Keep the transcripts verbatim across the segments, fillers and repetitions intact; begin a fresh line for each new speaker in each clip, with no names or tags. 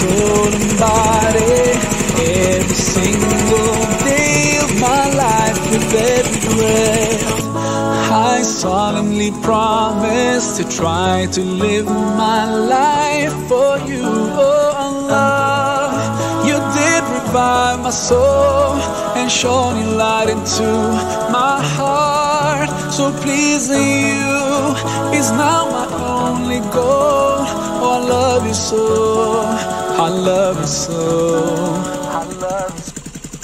soul and body, every single day of my life, with every breath. I solemnly promise to try to live my life for you, oh Allah. You did revive my soul and shone your light into my heart. So pleasing you is now my only goal. Oh, I love you so, I love you so, I love you so.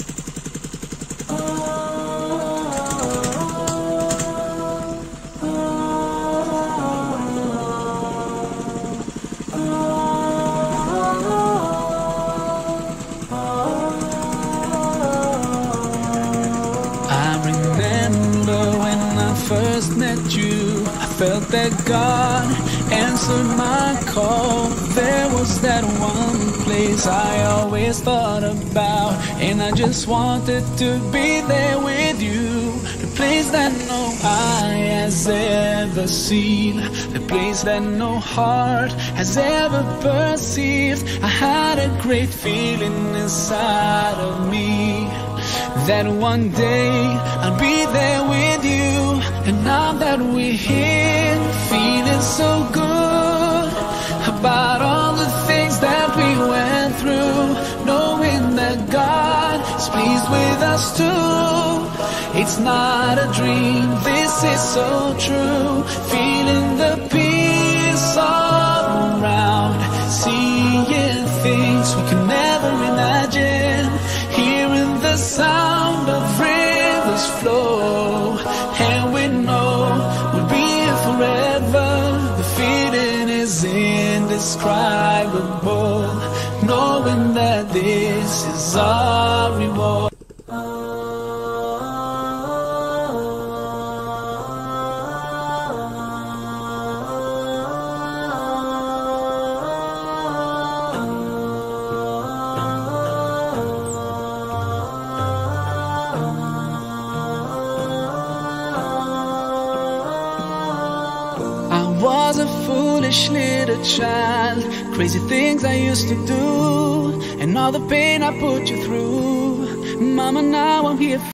First met you, I felt that God answered my call. There was that one place I always thought about, and I just wanted to be there with you. The place that no eye has ever seen, the place that no heart has ever perceived. I had a great feeling inside of me that one day I'll be there with you. And now that we're here, feeling so good about all the things that we went through, knowing that God is pleased with us too. It's not a dream, this is so true. Feeling the peace all around, seeing things we can never imagine, hearing the sound of rivers flow, and we know we'll be here forever. The feeling is indescribable, knowing that this is our reward. Was a foolish little child, crazy things I used to do, and all the pain I put you through. Mama, now I'm here.